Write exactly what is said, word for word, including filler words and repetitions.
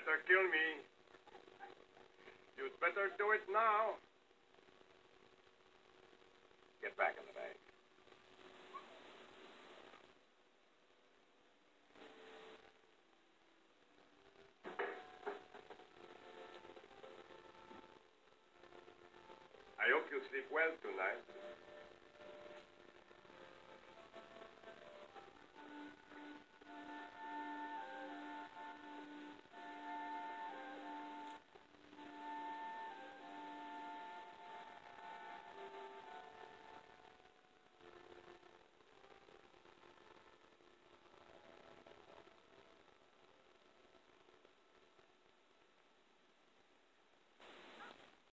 better kill me. You'd better do it now. Get back in the bag. I hope you sleep well tonight.